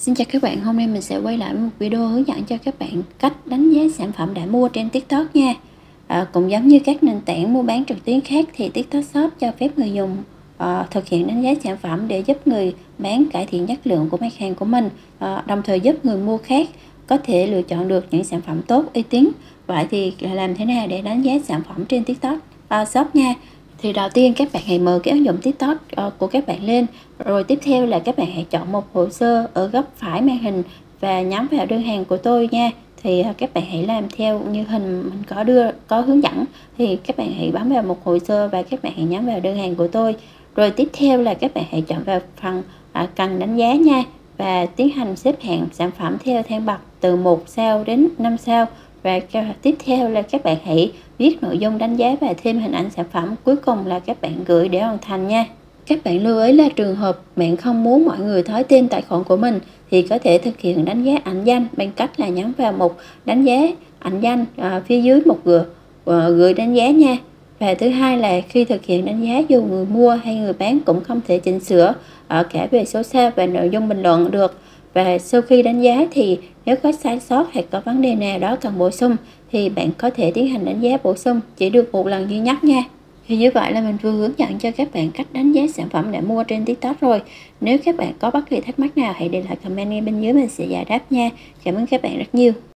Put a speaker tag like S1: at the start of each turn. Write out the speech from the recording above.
S1: Xin chào các bạn, hôm nay mình sẽ quay lại một video hướng dẫn cho các bạn cách đánh giá sản phẩm đã mua trên TikTok nha. Cũng giống như các nền tảng mua bán trực tuyến khác thì TikTok Shop cho phép người dùng thực hiện đánh giá sản phẩm để giúp người bán cải thiện chất lượng của mặt hàng của mình, đồng thời giúp người mua khác có thể lựa chọn được những sản phẩm tốt, uy tín. Vậy thì làm thế nào để đánh giá sản phẩm trên TikTok Shop nha? Thì đầu tiên các bạn hãy mở cái ứng dụng TikTok của các bạn lên, rồi tiếp theo là các bạn hãy chọn một hồ sơ ở góc phải màn hình và nhắm vào đơn hàng của tôi nha. Thì các bạn hãy làm theo như hình mình có hướng dẫn, thì các bạn hãy bấm vào một hồ sơ và các bạn hãy nhắm vào đơn hàng của tôi. Rồi tiếp theo là các bạn hãy chọn vào phần cần đánh giá nha, và tiến hành xếp hạng sản phẩm theo thang bậc từ 1 sao đến 5 sao. Và tiếp theo là các bạn hãy viết nội dung đánh giá và thêm hình ảnh sản phẩm. Cuối cùng là các bạn gửi để hoàn thành nha. Các bạn lưu ý là trường hợp bạn không muốn mọi người thấy tên tài khoản của mình thì có thể thực hiện đánh giá ẩn danh bằng cách là nhấn vào mục đánh giá ẩn danh phía dưới một gửi đánh giá nha. Và thứ hai là khi thực hiện đánh giá, dù người mua hay người bán cũng không thể chỉnh sửa cả về số sao và nội dung bình luận được. Và sau khi đánh giá thì nếu có sai sót hay có vấn đề nào đó cần bổ sung thì bạn có thể tiến hành đánh giá bổ sung, chỉ được một lần duy nhất nha. Thì như vậy là mình vừa hướng dẫn cho các bạn cách đánh giá sản phẩm đã mua trên TikTok rồi. Nếu các bạn có bất kỳ thắc mắc nào hãy để lại comment ngay bên dưới, mình sẽ giải đáp nha. Cảm ơn các bạn rất nhiều.